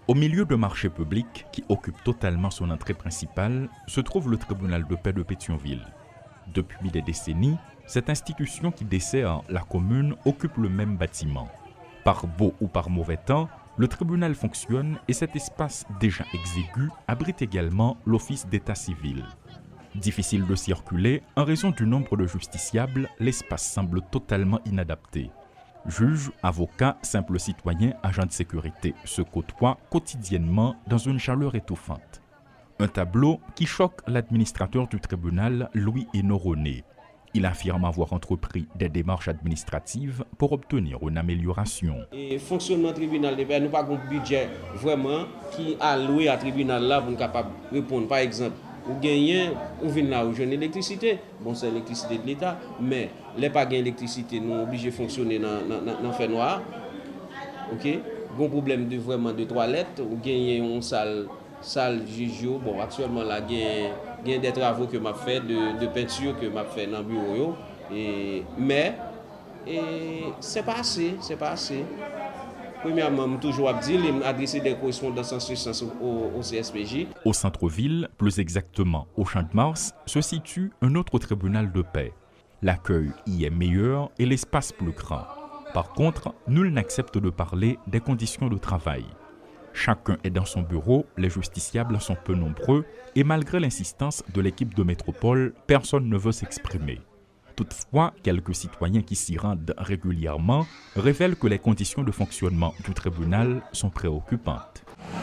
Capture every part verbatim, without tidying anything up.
Au milieu de marché public qui occupe totalement son entrée principale se trouve le tribunal de paix de Pétionville. Depuis des décennies, cette institution qui dessert la commune occupe le même bâtiment. Par beau ou par mauvais temps, le tribunal fonctionne et cet espace déjà exigu abrite également l'office d'état civil. Difficile de circuler, en raison du nombre de justiciables, l'espace semble totalement inadapté. Juges, avocats, simples citoyens, agents de sécurité se côtoient quotidiennement dans une chaleur étouffante. Un tableau qui choque l'administrateur du tribunal, Louis Enoronné. Il affirme avoir entrepris des démarches administratives pour obtenir une amélioration. Et fonctionnement tribunal, nous n'avons pas un budget vraiment qui a alloué à tribunal là pour être capable de répondre. Par exemple, ou gagnez, ou vient là, ou jeune électricité, bon c'est l'électricité de l'État, mais les pas gain électricité, nous obligés de fonctionner dans dans fait noir. OK? Bon problème de vraiment de toilette, ou gagnez une salle salle jujio, bon actuellement là gain gain des travaux que m'a fait de, de peinture que m'a fait dans le bureau et mais et c'est pas assez, c'est pas assez. Premièrement, toujours dire adresser des correspondances en ce sens au, au C S P J. Au centre-ville, plus exactement au Champ de Mars, se situe un autre tribunal de paix. L'accueil y est meilleur et l'espace plus grand. Par contre, nul n'accepte de parler des conditions de travail. Chacun est dans son bureau, les justiciables sont peu nombreux et malgré l'insistance de l'équipe de métropole, personne ne veut s'exprimer. Toutefois, quelques citoyens qui s'y rendent régulièrement révèlent que les conditions de fonctionnement du tribunal sont préoccupantes.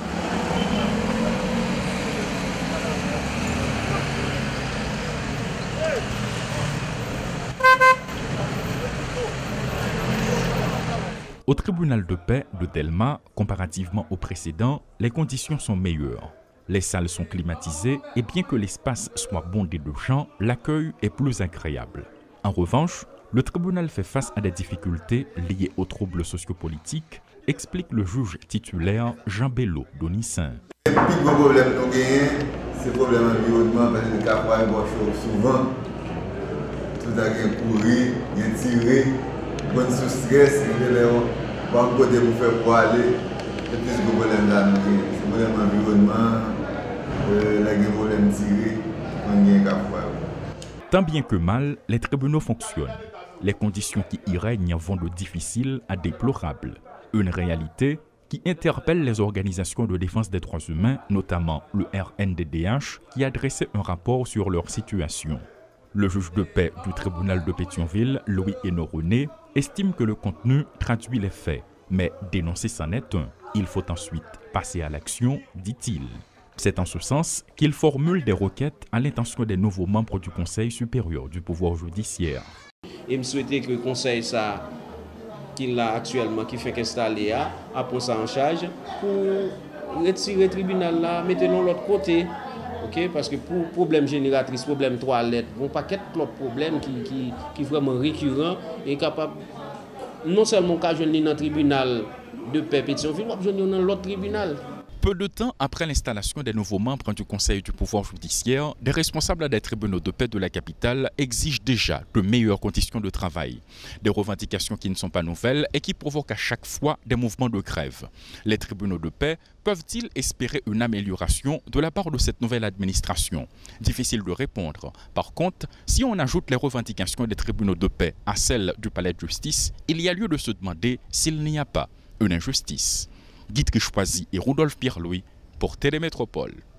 Au tribunal de paix de Delma, comparativement au précédent, les conditions sont meilleures. Les salles sont climatisées et bien que l'espace soit bondé de gens, l'accueil est plus agréable. En revanche, le tribunal fait face à des difficultés liées aux troubles sociopolitiques, explique le juge titulaire Jean Bello Donissin. Le plus gros problème que nous avons, c'est le problème environnement, parce que les cas souvent, tout a été couru, il y a tiré, bon sous stress, il y a un côté pour faire pour aller, le plus gros problème là, c'est le problème environnement, le problème tiré, on y a Tant bien que mal, les tribunaux fonctionnent. Les conditions qui y règnent vont de difficiles à déplorables. Une réalité qui interpelle les organisations de défense des droits humains, notamment le R N D D H, qui a dressé un rapport sur leur situation. Le juge de paix du tribunal de Pétionville, Louis Enoronné, estime que le contenu traduit les faits, mais dénoncer c'en est un. Il faut ensuite passer à l'action, dit-il. C'est en ce sens qu'il formule des requêtes à l'intention des nouveaux membres du Conseil supérieur du pouvoir judiciaire. Et me souhaiter que le Conseil ça qu'il a actuellement, qui fait qu'installer a, a pris ça en charge pour retirer le tribunal là, mettez-le de l'autre côté. Okay? Parce que pour problème génératrice, problème toilette, bon paquet de problèmes qui qui qui vraiment récurrent et capable non seulement qu'à jouer dans le tribunal de paix Pétionville, mais jouer dans l'autre tribunal. Peu de temps après l'installation des nouveaux membres du Conseil du pouvoir judiciaire, des responsables des tribunaux de paix de la capitale exigent déjà de meilleures conditions de travail. Des revendications qui ne sont pas nouvelles et qui provoquent à chaque fois des mouvements de grève. Les tribunaux de paix peuvent-ils espérer une amélioration de la part de cette nouvelle administration? Difficile de répondre. Par contre, si on ajoute les revendications des tribunaux de paix à celles du palais de justice, il y a lieu de se demander s'il n'y a pas une injustice. Guy Trichoisi et Rudolf Pierre-Louis pour Télémétropole.